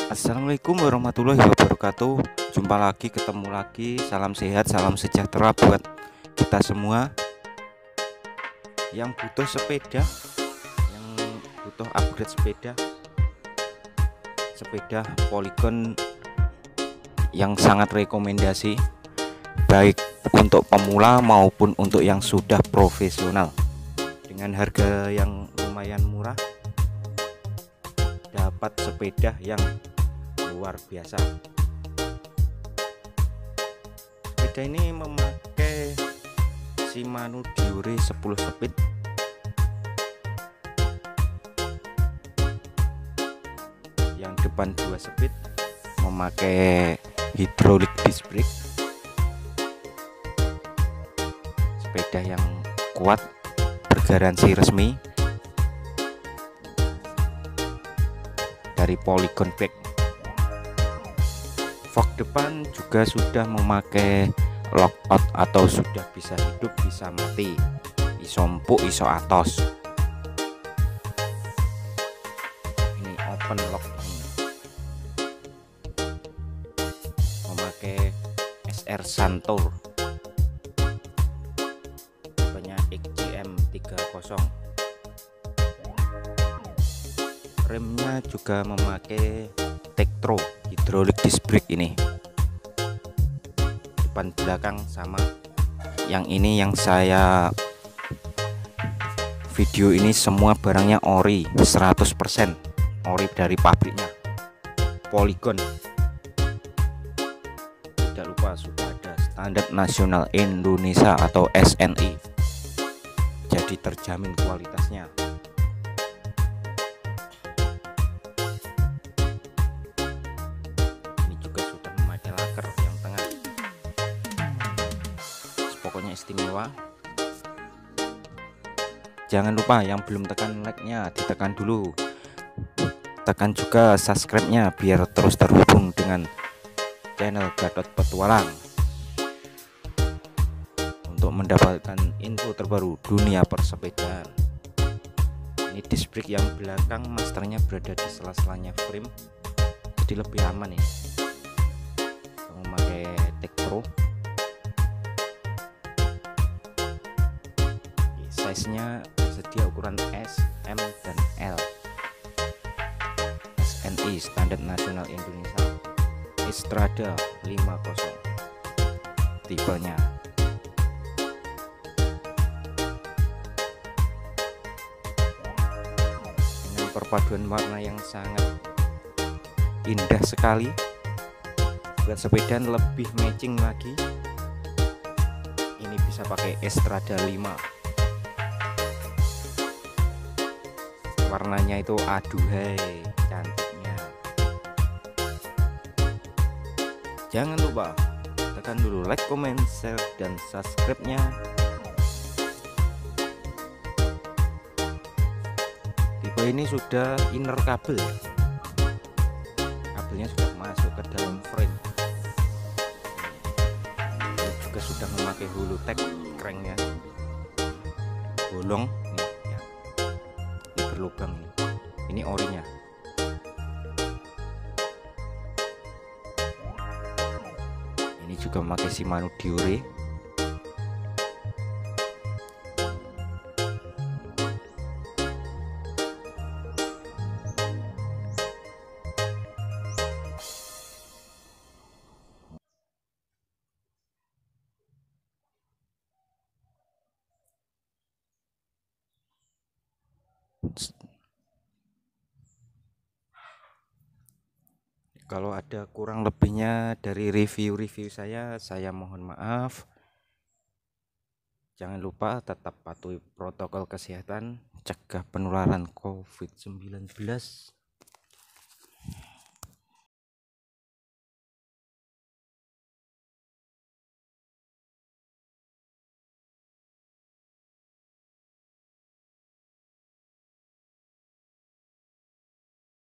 Assalamualaikum warahmatullahi wabarakatuh. Jumpa lagi, ketemu lagi. Salam sehat, salam sejahtera buat kita semua yang butuh sepeda, yang butuh upgrade sepeda. Sepeda Polygon yang sangat rekomendasi, baik untuk pemula maupun untuk yang sudah profesional. Dengan harga yang lumayan murah, dapat sepeda yang luar biasa. Sepeda ini memakai Shimano Diore 10 speed. Yang depan 2 speed, memakai hydraulic disc brake. Sepeda yang kuat, bergaransi resmi dari Polygon Bike. Fog depan juga sudah memakai lockout atau sudah bisa hidup bisa mati, iso empuk iso atos. Ini open lock ini. Memakai SR Santur tipenya XCM 30. Remnya juga memakai Tektro hydraulic disc brake ini. Depan belakang sama. Yang ini yang saya video ini semua barangnya ori, 100% ori dari pabriknya Polygon. Tidak lupa sudah ada standar nasional Indonesia atau SNI, jadi terjamin kualitasnya. Pokoknya istimewa. Jangan lupa yang belum tekan like-nya ditekan dulu, tekan juga subscribe-nya biar terus terhubung dengan channel Gatot Petualang untuk mendapatkan info terbaru dunia persepedaan. Ini disc brake yang belakang masternya berada di sela-selanya frame, jadi lebih aman ya. Memakai Tektro. Size-nya tersedia ukuran S, M, dan L. SNI Standar Nasional Indonesia Strada 50 tipenya. Dengan perpaduan warna yang sangat indah sekali, buat sepedaan lebih matching lagi. Ini bisa pakai Strada 5. Warnanya itu aduhai cantiknya. Jangan lupa tekan dulu like, comment, share, dan subscribe-nya. Tipe ini sudah inner kabel, kabelnya sudah masuk ke dalam frame. Ini juga sudah memakai Holotek cranknya, bolong lubang ini orinya. Ini juga memakai Shimano Diore. Kalau ada kurang lebihnya dari review saya mohon maaf. Jangan lupa tetap patuhi protokol kesehatan, cegah penularan COVID-19.